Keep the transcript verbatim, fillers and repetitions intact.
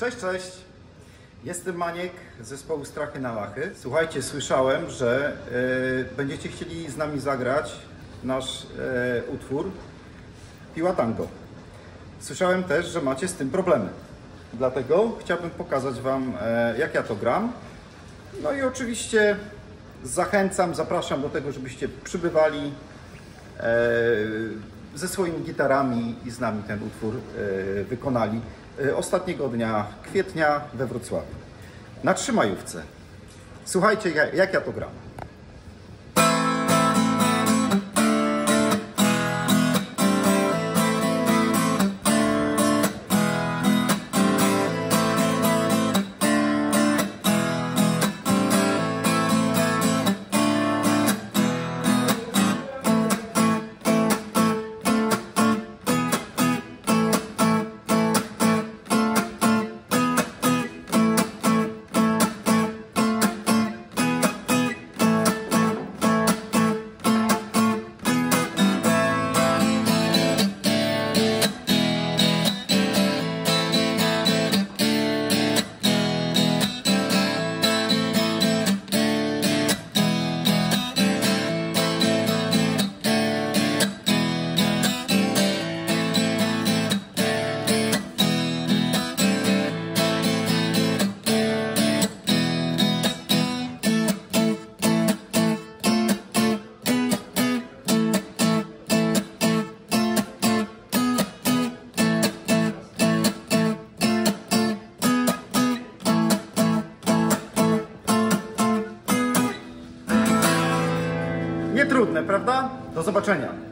Cześć, cześć! Jestem Maniek z zespołu Strachy na Lachy. Słuchajcie, słyszałem, że e, będziecie chcieli z nami zagrać nasz e, utwór Piła Tango. Słyszałem też, że macie z tym problemy. Dlatego chciałbym pokazać Wam, e, jak ja to gram. No i oczywiście zachęcam, zapraszam do tego, żebyście przybywali e, ze swoimi gitarami i z nami ten utwór e, wykonali e, ostatniego dnia kwietnia we Wrocławiu. Na Trzymajówce. Słuchajcie, jak, jak ja to gram. Nie trudne, prawda? Do zobaczenia.